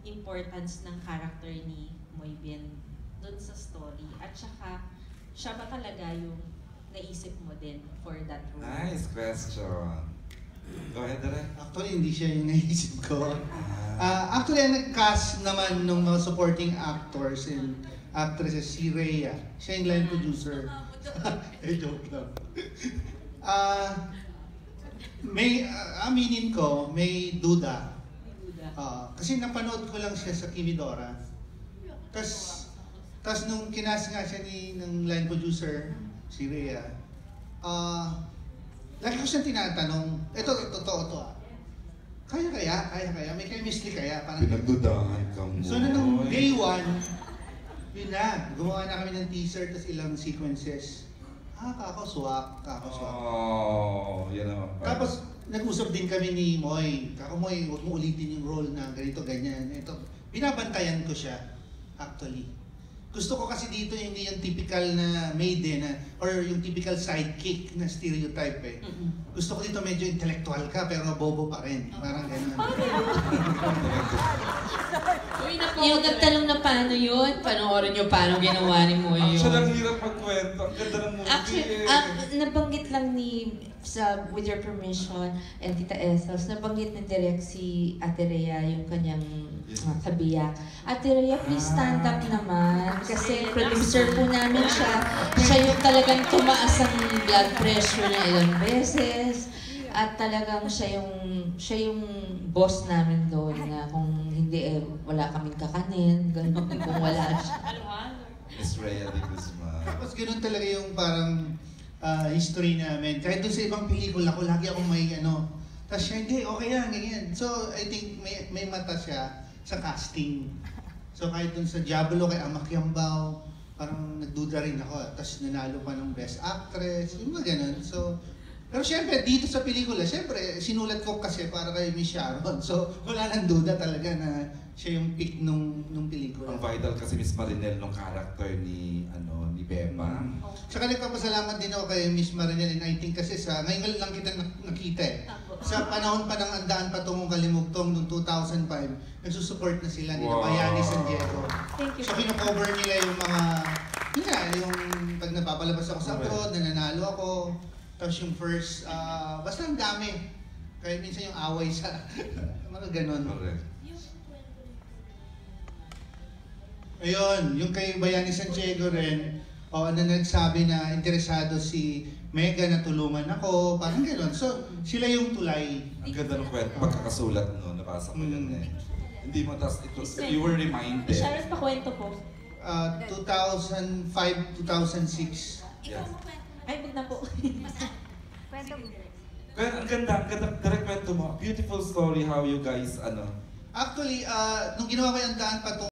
importance ng character ni Moy Bien dun sa story? At saka, siya ba talaga yung naisip mo din for that role? Nice question. Go ahead, Direk. Actually, hindi siya yung naisip ko. Actually, ang nag-cast naman ng mga supporting actors and actresses, si Rhea. Siya yung line producer. Joke lang. Aminin ko, may duda. Kasi napanood ko lang siya sa Kimidora. Tas nung kinas nga siya ng line producer, si Rhea, lagi ko siyang tinatanong, totoo to Kaya? May chemistry kaya? Pinagdudahan ka mo. So nung day 1, yun na, gumawa na kami ng teaser, tas ilang sequences. Kakoswak. Oh, yan naman. Tapos, nag-usap din kami ni Moy. Moy, huwag mo ulitin yung role na ganito, ganyan. Ito, binabantayan ko siya, actually. Gusto ko kasi dito hindi yung typical na maiden or yung typical sidekick na stereotype eh. Gusto ko dito medyo intellectual ka pero bobo pa rin. Parang gano'n. Yung nagtanong na paano yun, panoorin nyo paano ginawa ni Moy yun. Actually, ang hirap magkwento. Ang ganda ng movie. Actually, nabanggit lang with your permission, and Tita Essels, nabanggit ni Direk si Ate Rhea, yung kanyang kabiyak. Ate Rhea, please stand up naman. Kasi producer po namin siya. Siya yung talagang tumaas ang blood pressure niya ilang beses. At talagang siya yung boss namin doon na kung hindi wala kaming kakanin, gano'n kung wala siya. Miss Rhea de Guzman. Tapos gano'n talaga yung parang history namin. Kahit doon sa ibang pelikula ko, lagi akong may tapos siya, hindi, okay yan, ganyan. So, I think may mata siya sa casting. So, kahit doon sa Diablo kay Ama Kiambao, parang nagduda rin ako. Tapos nanalo pa ng Best Actress, yung mga ganun. So, pero syempre, dito sa pelikula, syempre, sinulat ko kasi para kay Miss Sharon. So, wala nang duda talaga na siya yung pick nung pelikula. Ang vital kasi Miss Marinel nung character ni Beba. Saka nagpapasalamat din ako kay Miss Marinel, and I think kasi ngayon lang kita nakita eh. Sa panahon pa ng Andaan Patungong Kalimugtong noong 2005, nagsusupport na sila nila Bayani San Diego. Thank you. So kino-cover nila yung mga, yung pag napapalabas ako sa abroad, nananalo ako. Tapos yung first, basta ang dami. Kaya minsan yung away sa mga ganon. Correct. Ayun, yung kay Bayani San Diego rin, na nagsabi na interesado si Mega na tulungan ako, parang gano'n. So, sila yung tulay. Ang ganda ng kwento, pagkakasulat no, nabasa ko yan eh. Hindi mo, you were reminded. Sharon, pakwento po. 2005, 2006. Yeah. Ay, wag na po. Kwento mo. Kaya ang ganda, direct kwento mo. Beautiful story how you guys, Actually, nung ginawa ko yung Andaan Patungong